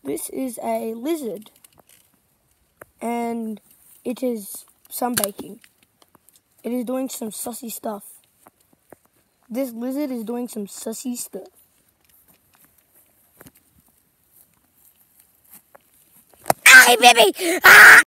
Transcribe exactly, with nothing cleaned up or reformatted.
This is a lizard, and it is sunbaking. It is doing some sussy stuff. This lizard is doing some sussy stuff. Hi, baby! Ah!